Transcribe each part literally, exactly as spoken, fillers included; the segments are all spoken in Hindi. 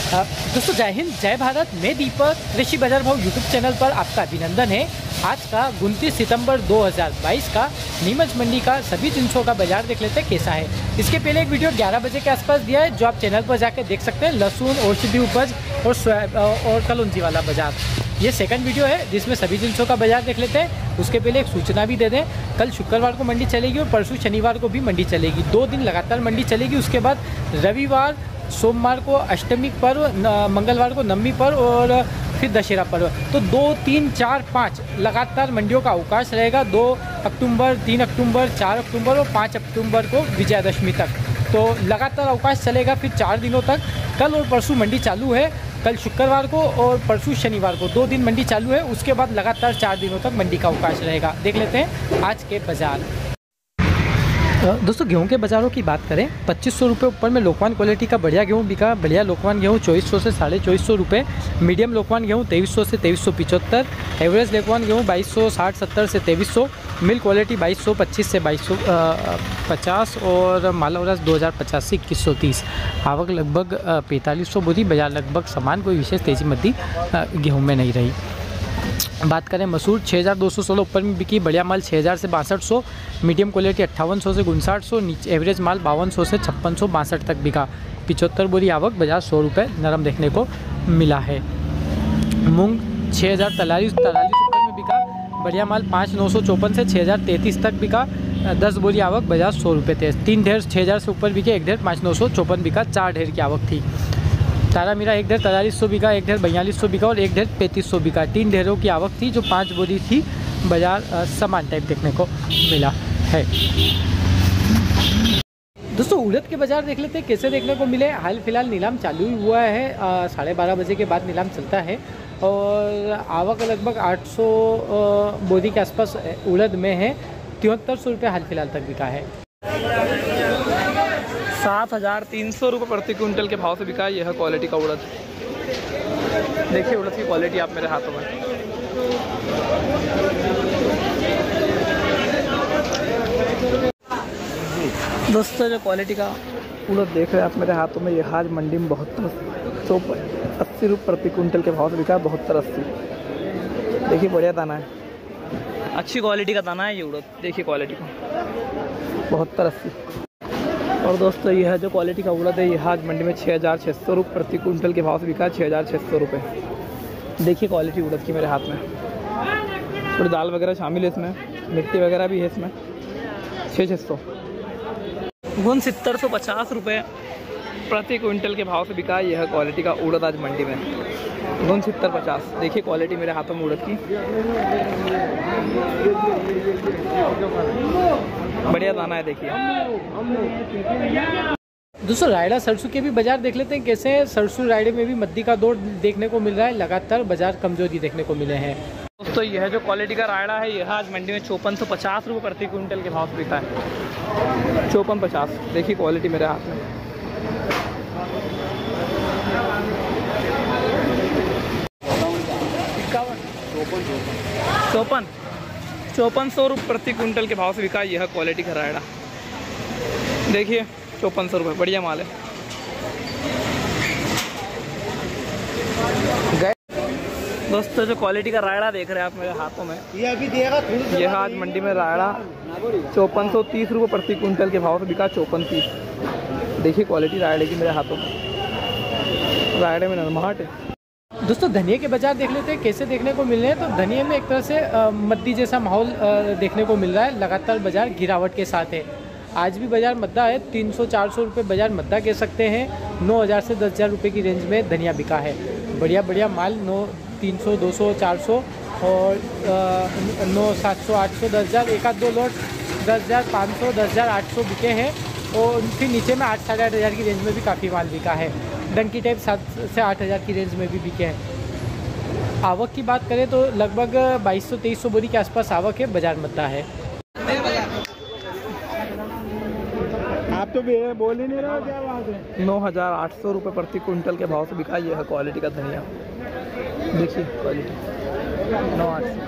दोस्तों जय हिंद जय भारत। मैं दीपक कृषि बाजार भाव यूट्यूब चैनल पर आपका अभिनंदन है। आज का उनतीस सितंबर दो हज़ार बाईस का नीमच मंडी का सभी जिनसों का बाजार देख लेते हैं कैसा है। इसके पहले एक वीडियो ग्यारह बजे के आसपास दिया है जो आप चैनल पर जाकर देख सकते हैं। लहसुन औषधि उपज और और कलौंजी वाला बाजार, ये सेकंड वीडियो है जिसमें सभी जिनसों का बाजार देख लेते हैं। उसके पहले एक सूचना भी दे दें, कल शुक्रवार को मंडी चलेगी और परसों शनिवार को भी मंडी चलेगी। दो दिन लगातार मंडी चलेगी। उसके बाद रविवार सोमवार को अष्टमी पर्व, मंगलवार को नवमी पर्व और फिर दशहरा पर्व। तो दो तीन चार पाँच लगातार मंडियों का अवकाश रहेगा। दो अक्टूबर, तीन अक्टूबर, चार अक्टूबर और पाँच अक्टूबर को विजयादशमी तक तो लगातार अवकाश चलेगा। फिर चार दिनों तक कल और परसों मंडी चालू है। कल शुक्रवार को और परसों शनिवार को दो दिन मंडी चालू है। उसके बाद लगातार चार दिनों तक मंडी का अवकाश रहेगा। देख लेते हैं आज के बाजार। दोस्तों गेहूं के बाज़ारों की बात करें, पच्चीस सौ रुपये ऊपर में लोकवान क्वालिटी का बढ़िया गेहूं बिका। बढ़िया लोकवान गेहूं चौबीस सौ से साढ़े चौबीस सौ रुपये, मीडियम लोकवान गेहूं तेईस सौ से तेईस सौ पिचहत्तर, एवरेज लोकवान गेहूं बाईस सौ साठ सत्तर से तेईस सौ, मिल क्वालिटी बाईस सौ पच्चीस से बाईस सौ पचास और मालावरस दो हज़ार पचासी इक्कीस सौ तीस। आवक लगभग पैंतालीस सौ बोरी। बाजार लगभग समान, कोई विशेष तेज़ी मद्दी गेहूँ में नहीं रही। बात करें मसूर छः हज़ार दो सौ सोलह ऊपर में बिकी। बढ़िया माल छः हज़ार से बासठ सौ, मीडियम क्वालिटी अट्ठावन सौ से उनसाठ सौ, नीचे एवरेज माल बावन सौ से छप्पन सौ बासठ तक बिका। पिचहत्तर बोरी आवक, बाजार सौ रुपये नरम देखने को मिला है। मूंग छः हज़ार तैंतालीस तैंतालीस ऊपर में बिका। बढ़िया माल पाँच नौ सौ चौपन से छः हज़ार तैंतीस तक बिका। दस बोरी आवक, बाजार सौ रुपये तेज। तीन ढेर छः हज़ार से ऊपर बिके, एक ढेर पाँच नौ सौ चौपन बिका। चार ढेर की आवक थी। तारा मीरा एक ढेर तैंतालीस सौ बिका, एक ढेर बयालीस सौ बिका और एक ढेर पैंतीस सौ बिका। तीन ढेरों की आवक थी जो पाँच बोरी थी। बाजार समान टाइप देखने को मिला है। दोस्तों उड़द के बाजार देख लेते हैं कैसे देखने को मिले। हाल फिलहाल नीलाम चालू ही हुआ है। साढ़े बारह बजे के बाद नीलाम चलता है और आवक लगभग आठ सौ बोरी के आसपास उड़द में है। तिहत्तर सौ रुपये हाल फिलहाल तक बिका है। सात हज़ार तीन सौ रुपये प्रति क्विंटल के भाव से बिका यह क्वालिटी का उड़द। देखिए उड़द की क्वालिटी आप मेरे हाथों में। दोस्तों जो क्वालिटी का उड़द देख रहे हैं आप मेरे हाथों में, यह आज मंडी में बहत्तर सौ अस्सी रुपये प्रति क्विंटल के भाव से बिका। बहत्तर अस्सी। देखिए बढ़िया दाना है, अच्छी क्वालिटी का दाना है ये उड़द। देखिए क्वालिटी को बहत्तर अस्सी। और दोस्तों यह जो क्वालिटी का उड़द है यह आज मंडी में छः हज़ार छः सौ रुपये प्रति क्विंटल के भाव से बिका। छः हज़ार छः सौ रुपये। देखिए क्वालिटी उड़द की मेरे हाथ में। थोड़ी दाल वगैरह शामिल है इसमें, मिट्टी वगैरह भी है इसमें। छः छः सौ गुण सत्तर सौ पचास रुपये प्रति क्विंटल के भाव से बिका यह क्वालिटी का उड़द आज मंडी में। गुण सत्तर पचास। देखिए क्वालिटी मेरे हाथों में उड़द की, बढ़िया दाना है। देखिए दोस्तों रायड़ा सरसों के भी बाजार देख लेते हैं कैसे हैं। सरसों रायड़े में भी मद्दी का दौर देखने को मिल रहा है। लगातार बाजार कमजोरी देखने को मिले हैं। दोस्तों यह जो क्वालिटी का रायड़ा है यह आज मंडी में चौपन सौ पचास रुपये प्रति क्विंटल के भाव से बिका है। चौपन पचास। देखिए क्वालिटी मेरे हाथ में। चौपन चौपन सौ रुपये प्रति क्विंटल के भाव से बिका यह क्वालिटी का रायड़ा। देखिए चौपन सौ रुपये, बढ़िया माल है। दोस्तों जो क्वालिटी का रायड़ा देख रहे हैं आप मेरे हाथों में, ये अभी देगा। यह आज मंडी में रायड़ा चौपन सौ तीस रुपये प्रति क्विंटल के भाव से बिका। चौपन तीस। देखिए क्वालिटी रायड़े की मेरे हाथों में। रायड़े में नरमाहट है। दोस्तों धनिया के बाजार देख लेते हैं कैसे देखने को मिल रहे हैं। तो धनिया में एक तरह से मद्दी जैसा माहौल देखने को मिल रहा है। लगातार बाजार गिरावट के साथ है। आज भी बाजार मद्दा है। तीन सौ चार सौ रुपये बाजार मद्दा कह सकते हैं। नौ हज़ार से दस हज़ार रुपये की रेंज में धनिया बिका है। बढ़िया बढ़िया माल नौ तीन सौ दो सौ चार सौ और नौ सात सौ आठ सौ दस हज़ार एक आध दो लॉट दस हज़ार पाँच सौ दस हज़ार आठ सौ बिके हैं। और फिर नीचे में आठ साढ़े आठ हज़ार की रेंज में भी काफ़ी माल बिका है। डंकी टाइप सात से आठ हज़ार की रेंज में भी बिके हैं। आवक की बात करें तो लगभग बाईस सौ तेईस सौ बोरी के आसपास आवक है। बाजार मद्दा है। आप तो बोल ही नहीं रहे हो, क्या बात है। नौ हज़ार आठ सौ रुपये प्रति क्विंटल के भाव से बिका यह क्वालिटी का धनिया। देखिए क्वालिटी नौ आठ सौ।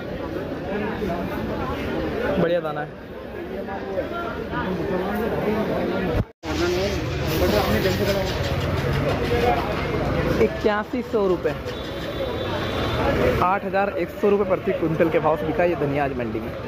बढ़िया दाना है। अपने इक्यासी सौ रुपये, आठ हज़ार एक सौ रुपये प्रति कुंटल के भाव से बिका ये धनिया आज मंडी में।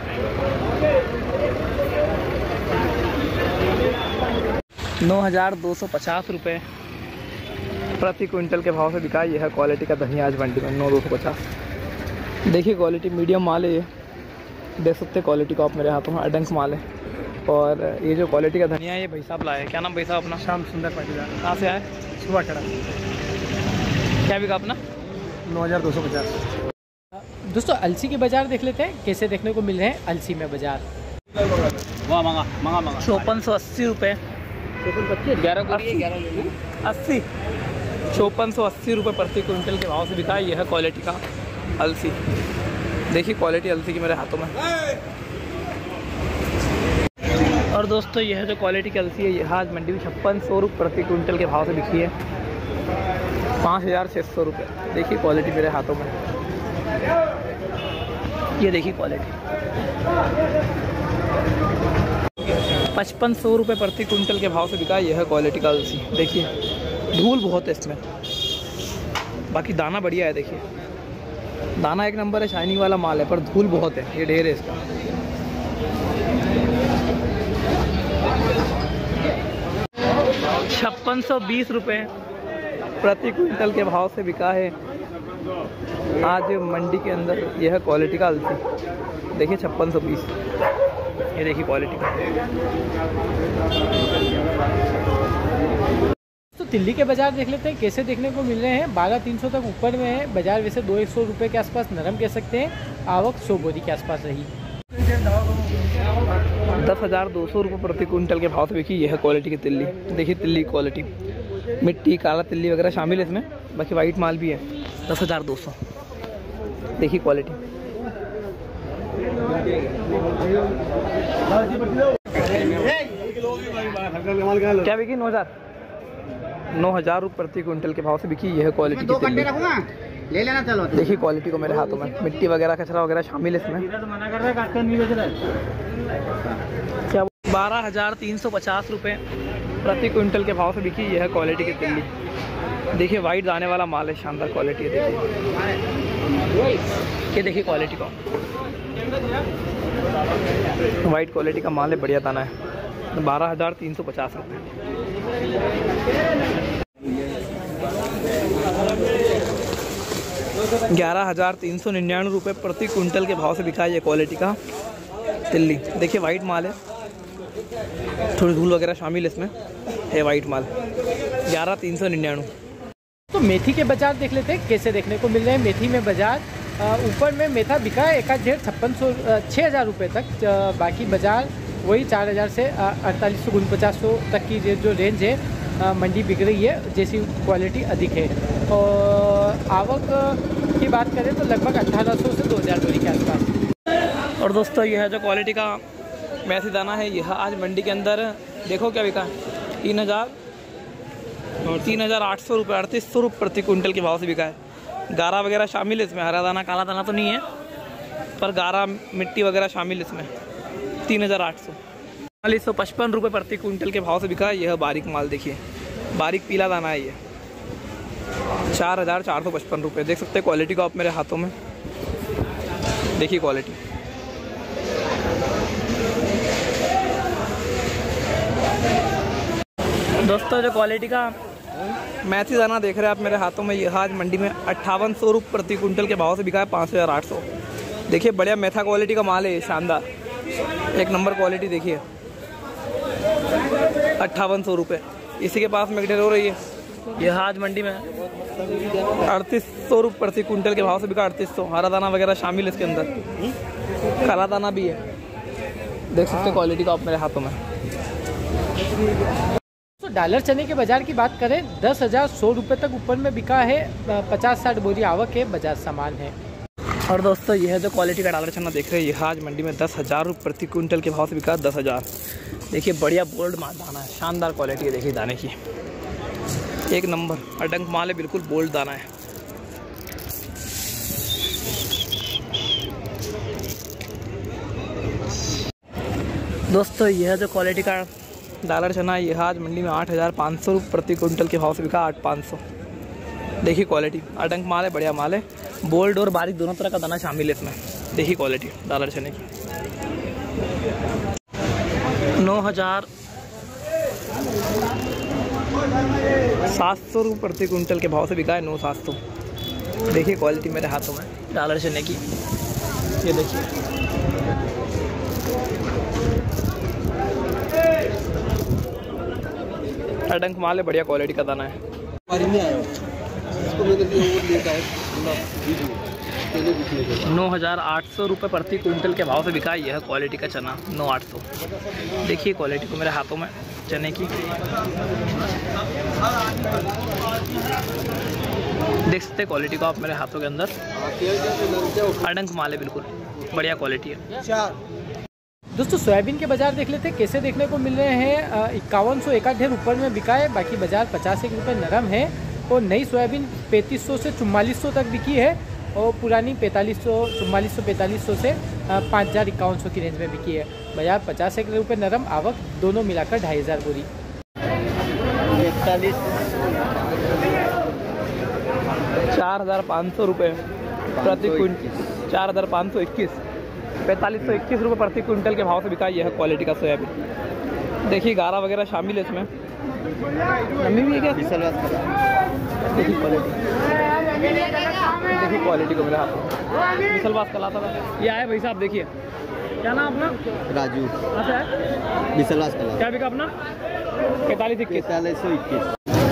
नौ हज़ार दो सौ पचास रुपये प्रति कुंटल के भाव से बिका यह है क्वालिटी का धनिया आज मंडी में, नौ दो सौ पचास। देखिए क्वालिटी मीडियम माल है ये, देख सकते हैं क्वालिटी को आप मेरे हाथों में, अडंक माल है। और ये जो क्वालिटी का धनिया है ये भाई साहब लाए, क्या नाम भाई साहब अपना? श्याम सुंदर पाटीदार। कहाँ से आए? सुबह खड़ा। क्या बिका अपना? नौ हज़ार दो सौ पचास। दोस्तों अलसी के बाज़ार देख लेते हैं कैसे देखने को मिल रहे हैं अलसी में बाज़ार। वाह मंगा मंगा मंगा चौपन सौ अस्सी रुपये, ग्यारह अस्सी चौपन सौ अस्सी रुपये प्रति क्विंटल के भाव से बिका यह है क्वालिटी का अलसी। देखिए क्वालिटी अलसी की मेरे हाथों में। और दोस्तों यह जो क्वालिटी की अलसी है यह आज मंडी में छप्पन सौ रुपये प्रति क्विंटल के भाव से बिकी है, पाँच हज़ार छः सौ रुपये। देखिए क्वालिटी मेरे हाथों में, ये देखिए क्वालिटी पचपन सौ रुपये प्रति क्विंटल के भाव से बिका यह है क्वालिटी का अलसी। देखिए धूल बहुत है इसमें, बाकी दाना बढ़िया है। देखिए दाना एक नंबर है, शाइनिंग वाला माल है, पर धूल बहुत है, ये ढेर है इसका। छप्पन सौ बीस रुपये प्रति क्विंटल के भाव से बिका है आज मंडी के अंदर यह क्वालिटी का अलसी। देखिए छप्पन सौ बीस, ये देखिए क्वालिटी का। तो दिल्ली के बाज़ार देख लेते हैं कैसे देखने को मिल रहे हैं। बारह तीन सौ तक ऊपर में है बाज़ार, वैसे दो सौ रुपये के आसपास नरम कह सकते हैं, आवक सौ बोरी के आसपास रही। दस हज़ार दो सौ रुपये प्रति क्विंटल के भाव से बिकी यह क्वालिटी की तिल्ली। देखिए तिल्ली क्वालिटी, मिट्टी काला तिल्ली वगैरह शामिल है इसमें, बाकी वाइट माल भी है। दस हज़ार दो सौ, देखिए क्वालिटी। क्या बिकी? नौ हज़ार नौ हज़ार रुपये प्रति क्विंटल के भाव से बिकी यह क्वालिटी की तिल्ली। ले लेना चलो। देखिए क्वालिटी को मेरे हाथों में, मिट्टी वगैरह कचरा वगैरह शामिल है इसमें। क्या? बारह हज़ार तीन सौ पचास रुपये प्रति क्विंटल के भाव से बिकी यह क्वालिटी की तिल्ली। देखिए वाइट दाने वाला माल है, शानदार क्वालिटी है। देखिए ये देखिए क्वालिटी को, वाइट क्वालिटी का माल है, बढ़िया दाना है। बारह हज़ार तीन सौ पचास रुपये। ग्यारह हज़ार तीन सौ निन्यानवे रुपये प्रति क्विंटल के भाव से बिका है ये क्वालिटी का तिल्ली। देखिए वाइट माल है, थोड़ी धूल वगैरह शामिल है इसमें, है वाइट माल। ग्यारह तीन सौ निन्यानवे। तो मेथी के बाज़ार देख लेते हैं कैसे देखने को मिल रहे हैं। मेथी में बाज़ार ऊपर में मेथा बिका है एक डेढ़ छप्पन सौ छः हज़ार रुपये तक, बाकी बाज़ार वही चार हज़ार से अड़तालीस सौ उनपचास सौ तक की जो रेंज है मंडी बिक रही है, जैसी क्वालिटी अधिक है। और आवक की बात करें तो लगभग अठारह सौ से दो हज़ार बोरी के आसपास। और दोस्तों यह जो क्वालिटी का मेथी दाना है यह आज मंडी के अंदर देखो क्या बिका है, तीन हज़ार तीन हज़ार आठ सौ रुपये अड़तीस सौ रुपये प्रति क्विंटल के भाव से बिका है। गारा वगैरह शामिल है इसमें, हरा दाना काला दाना तो नहीं है, पर गारा मिट्टी वगैरह शामिल इसमें। तीन हज़ार आठ सौ चालीस सौ पचपन रुपये प्रति क्विंटल के भाव से बिका है यह बारीक माल। देखिए बारीक पीला दाना है ये, चार हज़ार चार सौ पचपन रुपये। देख सकते हैं क्वालिटी को आप मेरे हाथों में, देखिए क्वालिटी। दोस्तों जो क्वालिटी का मेथी दाना देख रहे हैं आप मेरे हाथों में, यह आज मंडी में अट्ठावन सौ रुपये प्रति क्विंटल के भाव से बिका है पाँच हज़ार आठ सौ। देखिए बढ़िया मेथा क्वालिटी का माल है ये, शानदार एक नंबर क्वालिटी। देखिए अट्ठावन सौ रुपये, इसी के पास में ढेर हो रही है। यह आज मंडी में अड़तीस सौ रुपये प्रति क्विंटल के भाव से बिका, अड़तीस सौ। हरा दाना वगैरह शामिल है इसके अंदर, काला दाना भी है। देख सकते हैं क्वालिटी को आप मेरे हाथों में। तो डॉलर चने के बाज़ार की बात करें, दस हज़ार सौ रुपये तक ऊपर में बिका है, पचास साठ बोरी आवक है, बाजार सामान है। और दोस्तों यह जो क्वालिटी का डॉलर चना देख रहे हैं, यह आज मंडी में दस हज़ार रुपये प्रति क्विंटल के भाव से बिका, दस हज़ार। देखिए बढ़िया बोल्ड माल दाना है, शानदार क्वालिटी है। देखिए दाने की एक नंबर अडंक माल है, बिल्कुल बोल्ड दाना है। दोस्तों यह जो क्वालिटी का डॉलर चना है, यह आज मंडी में आठ हज़ार पाँच सौ रुपये प्रति क्विंटल के भाव से बिका, आठ पाँच सौ। देखिए क्वालिटी, अडंक माल है, बढ़िया माल है। बोल्ड और बारीक दोनों तरह का दाना शामिल है इसमें। देखिए क्वालिटी दालर चने की। नौ हजार सात सौ रुपये प्रति कुंटल के भाव से बिका है, नौ सात सौ। देखिए क्वालिटी मेरे हाथों में दालर चने की, ये देखिए। अडंक माल है, बढ़िया क्वालिटी का दाना है। नौ हजार आठ सौ रुपये प्रति कुंटल के भाव से बिका है यह क्वालिटी का चना, नौ आठ सौ। देखिए क्वालिटी को मेरे हाथों में चने की, देख सकते क्वालिटी को आप मेरे हाथों के अंदर। अडंक माल है, बिल्कुल बढ़िया क्वालिटी है। दोस्तों सोयाबीन के बाजार देख लेते हैं कैसे देखने को मिल रहे हैं। इक्यावन सौ एक आध ढेर ऊपर में बिका है, बाकी बाजार पचास एक रुपये नरम है। और नई सोयाबीन पैंतीस सौ से चुम्बालीस सौ तक बिकी है, और पुरानी पैंतालीस सौ चुम्बालीस सौ पैंतालीस सौ से पाँच हज़ार इक्यावन सौ की रेंज में बिकी है। बाजार पचास एक रुपये नरम, आवक दोनों मिलाकर ढाई हज़ार बोरी। इकतालीस चार हज़ार पाँच सौ रुपये प्रति क्विंटल, चार हज़ार पाँच सौ इक्कीस पैंतालीस सौ इक्कीस रुपये प्रति क्विंटल के भाव से बिका यह क्वालिटी का सोयाबीन। देखिए गारा वगैरह शामिल है इसमें, नमी भी है क्या? देखिए क्वालिटी, देखिए क्वालिटी को मेरे हाथ में मिसलबाज का लाता था। ये आए भाई साहब, देखिए क्या नाम अपना? राजू। अच्छा है, मिसलबाज का क्या बिका अपना? पैंतालीस इक्कीस पैंतालीस सौ इक्कीस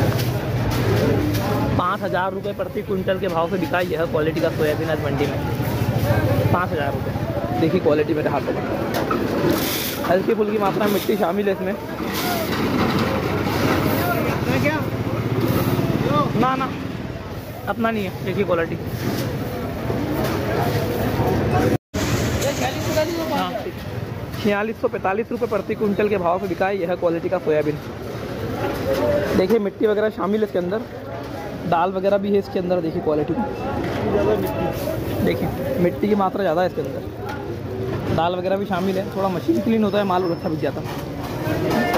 पाँच हज़ार रुपये प्रति क्विंटल के भाव से बिका यह क्वालिटी का सोयाबीन आज मंडी में, पाँच हज़ार रुपये। देखिए क्वालिटी मेरे हाथों में, हल्की फुल्की मात्रा में मिट्टी शामिल है इसमें। क्या ना ना अपना नहीं है। देखिए क्वालिटी, हाँ छियालीस सौ पैंतालीस रुपये प्रति क्विंटल के भाव से बिका है यह क्वालिटी का सोयाबीन। देखिए मिट्टी वगैरह शामिल है इसके अंदर, दाल वगैरह भी है इसके अंदर। देखिए क्वालिटी, देखिए मिट्टी की मात्रा ज़्यादा है इसके अंदर, दाल वगैरह भी शामिल है। थोड़ा मशीन क्लीन होता है माल और अच्छा बिक जाता है।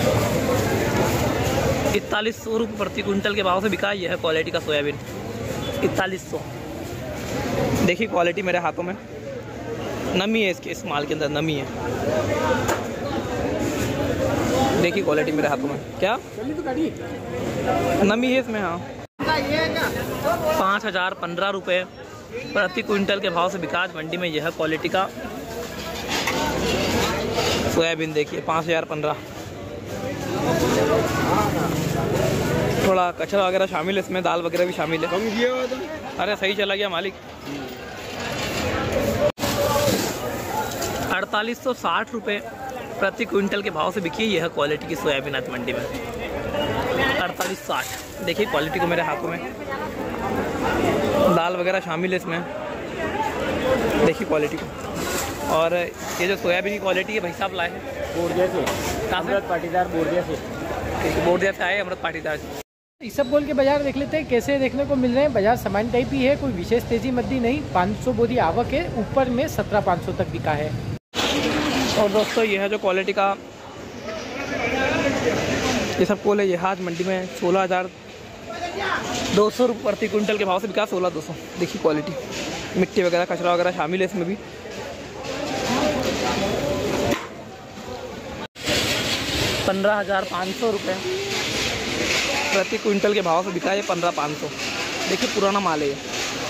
इकतालीस सौ रुपये प्रति क्विंटल के भाव से बिका है यह क्वालिटी का सोयाबीन, इकतालीस सौ। देखिए क्वालिटी मेरे हाथों में, नमी है इसके, इस माल के अंदर नमी है। देखिए क्वालिटी मेरे हाथों में, क्या नमी है इसमें। हाँ पाँच हज़ार पंद्रह रुपये प्रति क्विंटल के भाव से विकास मंडी में यह क्वालिटी का सोयाबीन। देखिए पाँच हज़ार पंद्रह, थोड़ा कचरा वगैरह शामिल है इसमें, दाल वगैरह भी शामिल है। अरे सही चला गया मालिक। अड़तालीस सौ साठ रुपये प्रति क्विंटल के भाव से बिकी है यह क्वालिटी की सोयाबीन आज मंडी में, अड़तालीस साठ। देखिए क्वालिटी को मेरे हाथों में, दाल वगैरह शामिल है इसमें। देखिए क्वालिटी को। और ये जो सोयाबीन की क्वालिटी है भाई साहब लाए हैं बोर्डिया से, अमृत पाटीदार बोर्डिया से, बोर्डिया से आए अमृत पाटीदार से। इसबगोल के बाजार देख लेते हैं कैसे देखने को मिल रहे हैं। बाजार सामान्य टाइप ही है, कोई विशेष तेजी मंदी नहीं। पाँच सौ बोरी आवक है, ऊपर में सत्रह पाँच सौ तक बिका है। और दोस्तों यह है जो क्वालिटी का ये सब कोल है, यह आज मंडी में सोलह हज़ार दो सौ रुपये प्रति क्विंटल के भाव से बिका, सोलह दो सौ। देखिए क्वालिटी, मिट्टी वगैरह कचरा वगैरह शामिल है इसमें भी। पंद्रह हज़ार पाँच सौ रुपये प्रति क्विंटल के भाव से बिका है, पंद्रह पाँच सौ। देखिए पुराना माल है ये।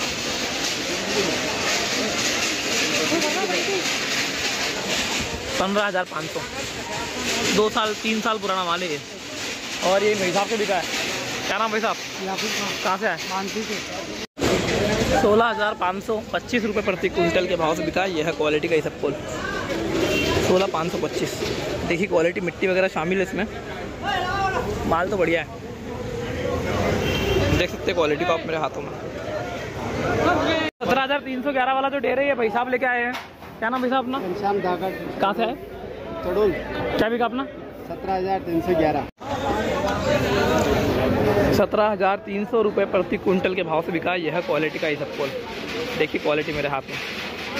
पंद्रह हज़ार पाँच सौ, दो साल तीन साल पुराना माल है ये। और ये भाई साहब से बिका है, क्या नाम भाई साहब? कहाँ से है? सोलह हज़ार पाँच सौ पच्चीस रुपये प्रति क्विंटल के भाव से बिका है यह क्वालिटी का ये सब कोल, सोलह पाँच सौ पच्चीस। देखिए क्वालिटी, मिट्टी वगैरह शामिल है इसमें, माल तो बढ़िया है। देख सकते हैं क्वालिटी को आप मेरे हाथों में। सत्रह हज़ार तीन सौ ग्यारह वाला जो डेरे है भाई साहब लेके आए हैं, क्या नाम भाई साहब अपना? घनश्याम धाकड़। कहाँ से है? तोड़ोल। क्या बिका अपना? सत्रह हज़ार तीन सौ ग्यारह सत्रह हज़ार तीन सौ रुपये प्रति क्विंटल के भाव से बिका यह क्वालिटी का ये सब कोल। देखिए क्वालिटी मेरे हाथ में,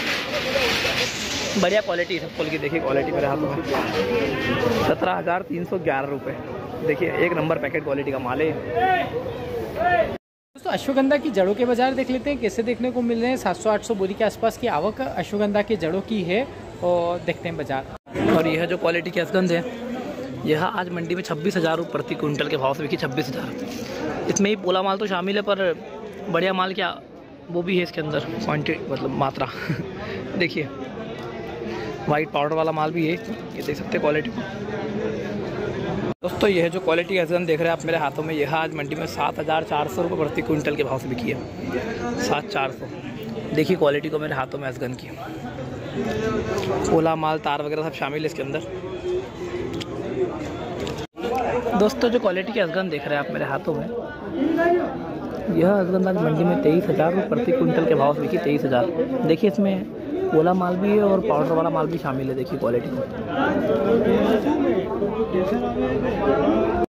बढ़िया क्वालिटी सब कोल की। देखिए क्वालिटी मेरे हाथों में, सत्रह हज़ार तीन सौ ग्यारह रुपये। देखिए एक नंबर पैकेट क्वालिटी का माल है। दोस्तों अश्वगंधा की जड़ों के बाजार देख लेते हैं कैसे देखने को मिल रहे हैं। सात सौ आठ सौ बोरी के आसपास की आवक अश्वगंधा के जड़ों की है और देखते हैं बाजार। और यह जो क्वालिटी की अश्वगंध है यह आज मंडी में छब्बीस हज़ार रुपये प्रति कुंटल के भाव से बिकी। छब्बीस हज़ार इसमें ही पोला माल तो शामिल है, पर बढ़िया माल क्या वो भी है इसके अंदर, क्वांटिटी मतलब मात्रा देखिए वाइट पाउडर वाला माल भी है, ये देख सकते हैं क्वालिटी। दोस्तों यह जो क्वालिटी की अश्वगंध देख रहे हैं आप मेरे हाथों में, यह आज मंडी में सात हज़ार चार सौ रुपये प्रति कुंटल के भाव से बिकी है। सात चार सौ देखिए क्वालिटी को मेरे हाथों में अश्वगंध की। पोला माल तार वगैरह सब शामिल है इसके अंदर। दोस्तों जो क्वालिटी की अश्वगंध देख रहे हैं आप मेरे हाथों में, यह अश्वगंध आज मंडी में तेईस हज़ार रुपये प्रति कुंटल के भाव से बिकी। तेईस हज़ार देखिए इसमें पोला माल भी है और पाउडर वाला माल भी शामिल है। देखिए क्वालिटी को।